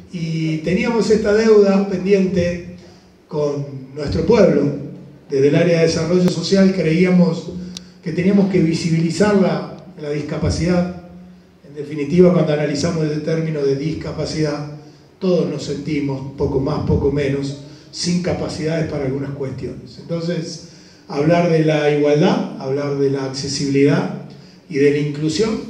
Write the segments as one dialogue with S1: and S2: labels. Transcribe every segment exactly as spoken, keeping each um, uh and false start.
S1: y teníamos esta deuda pendiente con nuestro pueblo. Desde el área de desarrollo social creíamos que teníamos que visibilizar la, la discapacidad. En definitiva, cuando analizamos el término de discapacidad, todos nos sentimos, poco más, poco menos, sin capacidades para algunas cuestiones. Entonces, hablar de la igualdad, hablar de la accesibilidad y de la inclusión,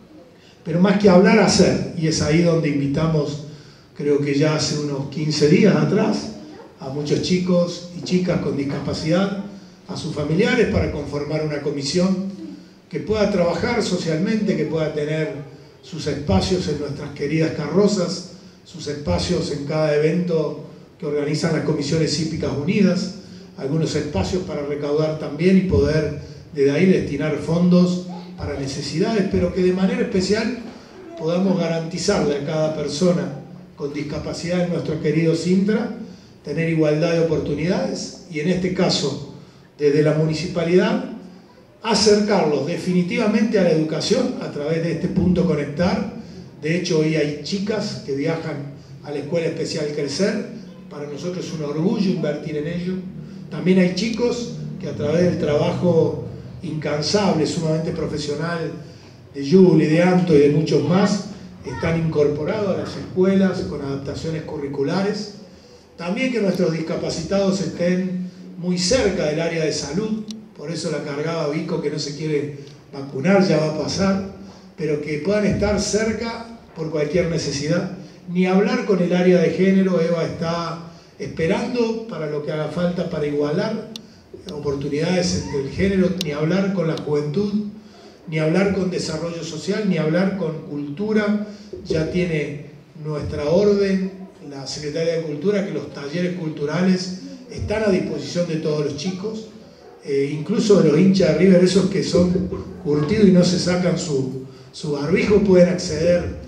S1: pero más que hablar, hacer. Y es ahí donde invitamos, creo que ya hace unos quince días atrás, a muchos chicos y chicas con discapacidad, a sus familiares, para conformar una comisión que pueda trabajar socialmente, que pueda tener sus espacios en nuestras queridas carrozas, sus espacios en cada evento que organizan las Comisiones Hípicas Unidas, algunos espacios para recaudar también y poder desde ahí destinar fondos para necesidades, pero que de manera especial podamos garantizarle a cada persona con discapacidad en nuestro querido Sintra tener igualdad de oportunidades y en este caso desde la municipalidad acercarlos definitivamente a la educación a través de este punto Conectar. De hecho, hoy hay chicas que viajan a la Escuela Especial Crecer, para nosotros es un orgullo invertir en ello. También hay chicos que a través del trabajo incansable, sumamente profesional de Juli, de Anto y de muchos más, están incorporados a las escuelas con adaptaciones curriculares. También que nuestros discapacitados estén muy cerca del área de salud, por eso la cargada Vico que no se quiere vacunar ya va a pasar, pero que puedan estar cerca por cualquier necesidad. Ni hablar con el área de género, Eva está esperando para lo que haga falta para igualar oportunidades entre el género, ni hablar con la juventud, ni hablar con desarrollo social, ni hablar con cultura. Ya tiene nuestra orden, la Secretaría de Cultura, que los talleres culturales están a disposición de todos los chicos, eh, incluso de los hinchas de River, esos que son curtidos y no se sacan su, su barbijo, pueden acceder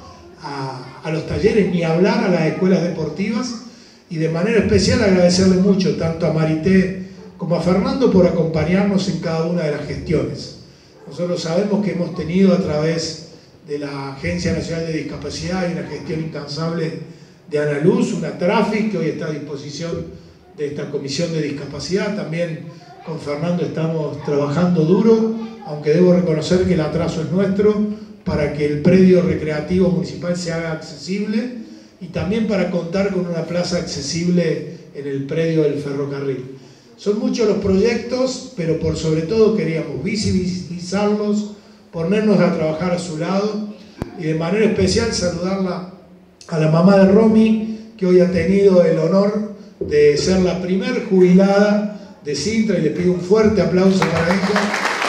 S1: a, a los talleres, ni hablar a las escuelas deportivas. Y de manera especial agradecerle mucho tanto a Marité como a Fernando por acompañarnos en cada una de las gestiones. Nosotros sabemos que hemos tenido a través de la Agencia Nacional de Discapacidad y una gestión incansable de Ana Luz, una Traffic que hoy está a disposición de esta Comisión de Discapacidad. También con Fernando estamos trabajando duro, aunque debo reconocer que el atraso es nuestro, para que el predio recreativo municipal se haga accesible y también para contar con una plaza accesible en el predio del ferrocarril. Son muchos los proyectos, pero por sobre todo queríamos visibilizarlos, ponernos a trabajar a su lado y de manera especial saludarla a la mamá de Romy, que hoy ha tenido el honor de ser la primer jubilada de Sintra y le pido un fuerte aplauso para ella.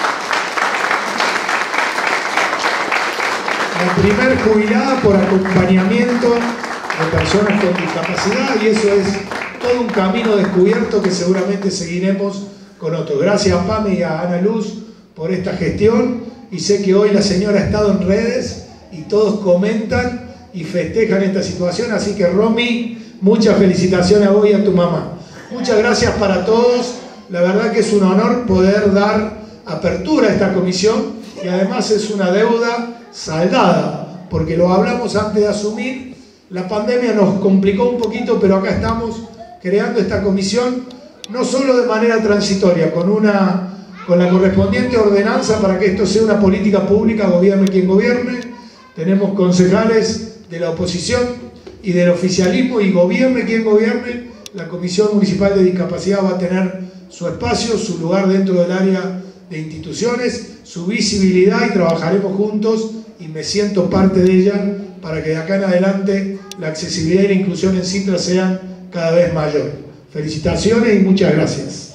S1: La primer jubilada por acompañamiento de personas con discapacidad y eso es todo un camino descubierto que seguramente seguiremos con otros. Gracias a Pame y a Ana Luz por esta gestión y sé que hoy la señora ha estado en redes y todos comentan y festejan esta situación, así que Romy, muchas felicitaciones a vos y a tu mamá. Muchas gracias para todos, la verdad que es un honor poder dar apertura a esta comisión y además es una deuda saldada, porque lo hablamos antes de asumir, la pandemia nos complicó un poquito, pero acá estamos creando esta comisión, no solo de manera transitoria, con, una, con la correspondiente ordenanza para que esto sea una política pública, gobierne quien gobierne, tenemos concejales de la oposición y del oficialismo y gobierne quien gobierne, la Comisión Municipal de Discapacidad va a tener su espacio, su lugar dentro del área de instituciones, su visibilidad y trabajaremos juntos y me siento parte de ella para que de acá en adelante la accesibilidad y la inclusión en Sintra sean cada vez mayor. Felicitaciones y muchas gracias.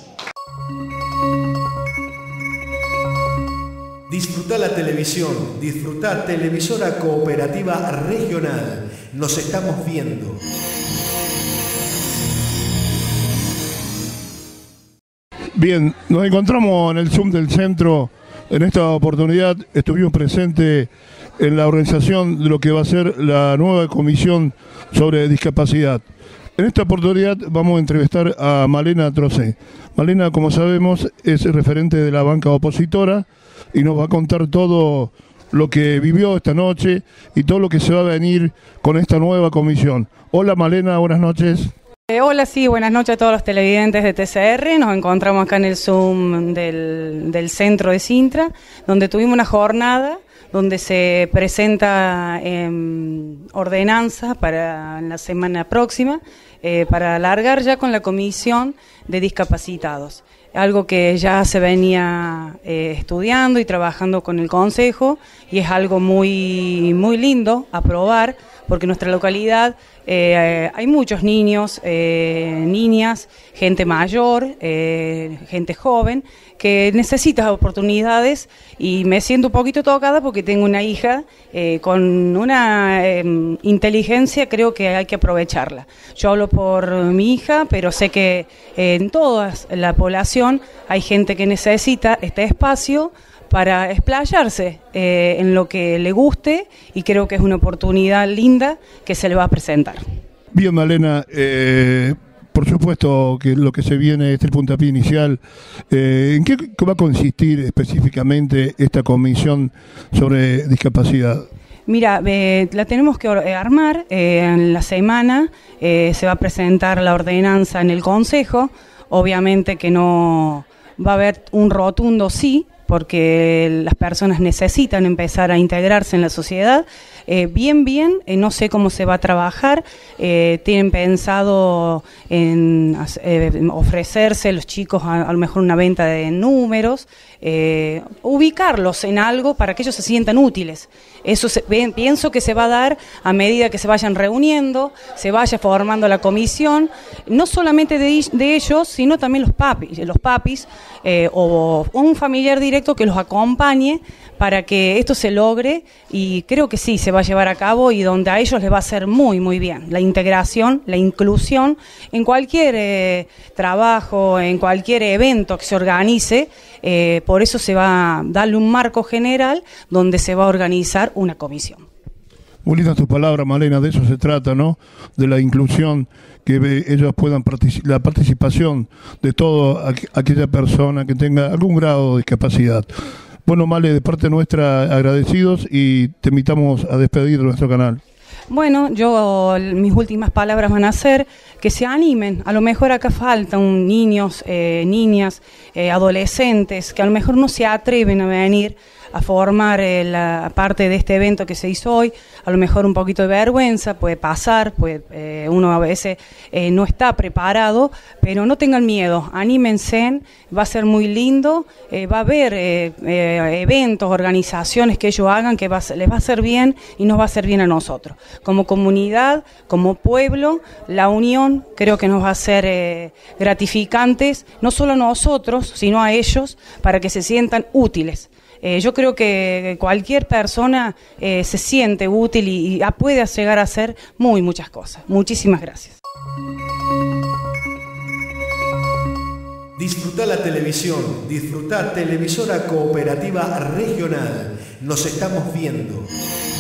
S2: Disfruta la televisión, disfruta Televisora Cooperativa Regional. Nos estamos viendo.
S3: Bien, nos encontramos en el Zoom del centro. En esta oportunidad estuvimos presentes en la organización de lo que va a ser la nueva comisión sobre discapacidad. En esta oportunidad vamos a entrevistar a Malena Trocé. Malena, como sabemos, es referente de la banca opositora y nos va a contar todo lo que vivió esta noche y todo lo que se va a venir con esta nueva comisión. Hola Malena, buenas noches.
S4: Eh, hola, sí, buenas noches a todos los televidentes de T C R. Nos encontramos acá en el Zoom del, del centro de Sintra, donde tuvimos una jornada donde se presenta eh, ordenanza para la semana próxima, eh, para alargar ya con la comisión de discapacitados. Algo que ya se venía eh, estudiando y trabajando con el Consejo, y es algo muy, muy lindo aprobar, porque en nuestra localidad eh, hay muchos niños, eh, niñas, gente mayor, eh, gente joven, que necesita oportunidades, y me siento un poquito tocada porque tengo una hija eh, con una eh, inteligencia, creo que hay que aprovecharla. Yo hablo por mi hija, pero sé que eh, en toda la población hay gente que necesita este espacio para explayarse eh, en lo que le guste, y creo que es una oportunidad linda que se le va a presentar.
S3: Bien, Malena, eh, por supuesto que lo que se viene es el puntapié inicial. Eh, ¿En qué va a consistir específicamente esta comisión sobre discapacidad?
S4: Mira, eh, la tenemos que armar, eh, en la semana eh, se va a presentar la ordenanza en el Consejo. Obviamente que no va a haber un rotundo sí, porque las personas necesitan empezar a integrarse en la sociedad. Eh, bien, bien, eh, no sé cómo se va a trabajar, eh, tienen pensado en eh, ofrecerse los chicos a, a lo mejor una venta de números, eh, ubicarlos en algo para que ellos se sientan útiles. Eso se, pienso que se va a dar a medida que se vayan reuniendo, se vaya formando la comisión, no solamente de, de ellos, sino también los papis, los papis eh, o, o un familiar directo que los acompañe para que esto se logre, y creo que sí, se va a llevar a cabo, y donde a ellos les va a hacer muy, muy bien. La integración, la inclusión, en cualquier eh, trabajo, en cualquier evento que se organice, eh, por eso se va a darle un marco general donde se va a organizar una comisión.
S3: Muy linda tu palabra, Malena, de eso se trata, ¿no? De la inclusión, que ellos puedan participar, la participación de toda aqu aquella persona que tenga algún grado de discapacidad. Bueno, Male, de parte nuestra, agradecidos, y te invitamos a despedir de nuestro canal.
S4: Bueno, yo, mis últimas palabras van a ser que se animen. A lo mejor acá faltan niños, eh, niñas, eh, adolescentes, que a lo mejor no se atreven a venir a formar eh, la parte de este evento que se hizo hoy. A lo mejor un poquito de vergüenza puede pasar, puede, eh, uno a veces eh, no está preparado, pero no tengan miedo, anímense, va a ser muy lindo, eh, va a haber eh, eh, eventos, organizaciones que ellos hagan que va a, les va a hacer bien, y nos va a hacer bien a nosotros. Como comunidad, como pueblo, la unión creo que nos va a ser eh, gratificantes, no solo a nosotros, sino a ellos, para que se sientan útiles. Eh, yo creo que cualquier persona eh, se siente útil y, y puede llegar a hacer muy muchas cosas. Muchísimas gracias.
S2: Disfruta la televisión, disfruta Televisora Cooperativa Regional. Nos estamos viendo.